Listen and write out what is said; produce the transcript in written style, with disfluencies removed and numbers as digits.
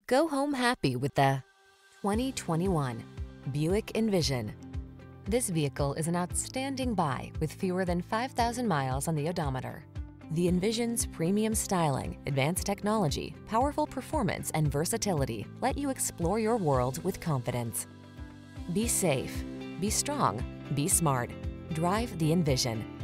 Go home happy with the 2021 Buick Envision. This vehicle is an outstanding buy with fewer than 5,000 miles on the odometer. The Envision's premium styling, advanced technology, powerful performance, and versatility let you explore your world with confidence. Be safe, be strong, be smart. Drive the Envision.